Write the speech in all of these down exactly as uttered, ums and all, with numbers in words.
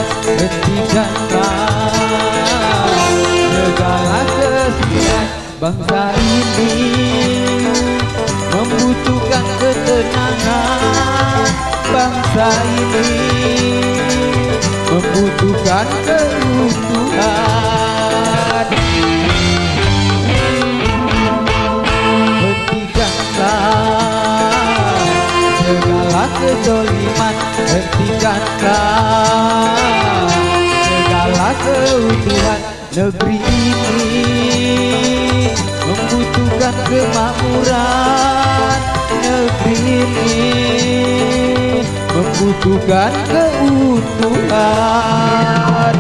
hentikanlah segala kesulitan. Bangsa ini membutuhkan ketenangan, bangsa ini membutuhkan keutuhan. Hentikanlah segala kezaliman, hentikanlah segala keutuhan. Negeri ini membutuhkan kemakmuran, negeri ini membutuhkan keutuhan.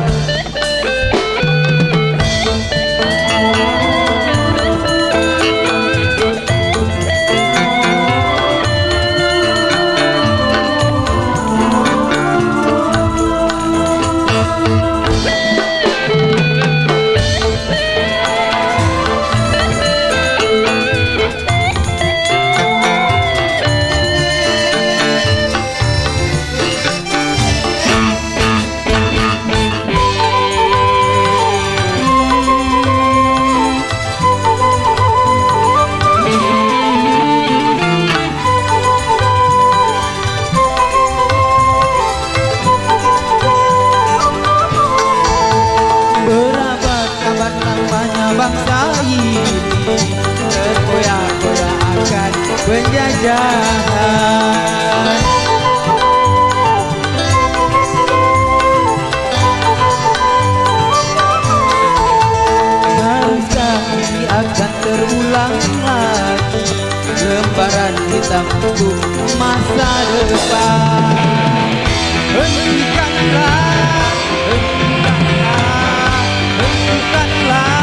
Bangsa ini terkoyak-koyak akan penjajahan. Haruskah ini akan terulang lagi, lembaran hitam untuk masa depan. Hentikanlah, hentikanlah, hentikanlah.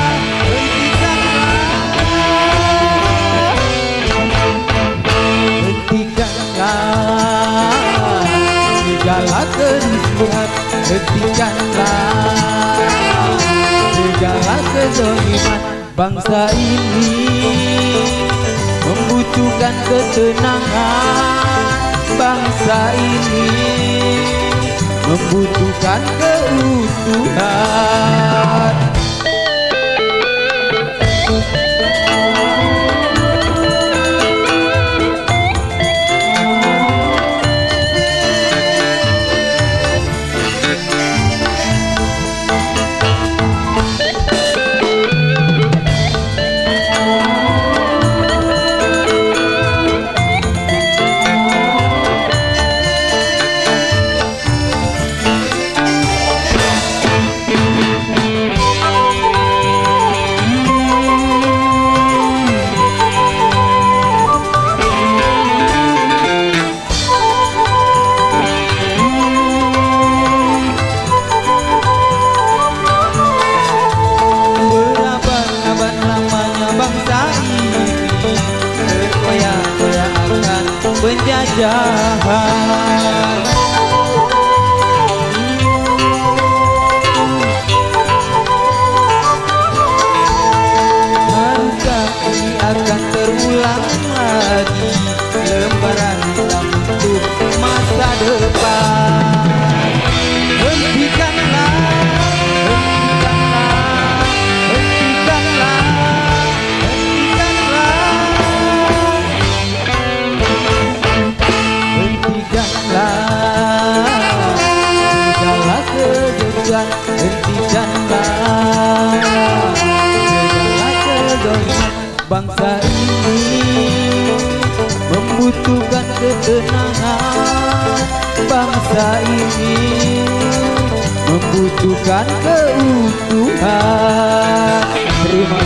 Segala kerusuhan, hentikanlah segala kezaliman. Bangsa ini membutuhkan ketenangan, bangsa ini membutuhkan keutuhan. Penjajahan. Haruskah ini akan terulang lagi, lembaran hitam untuk masa depan. Hentikanlah, hentikanlah, hentikanlah, segala kejujuran, hentikanlah segala kezaliman. Bangsa ini membutuhkan ketenangan, bangsa ini membutuhkan keutuhan. Terima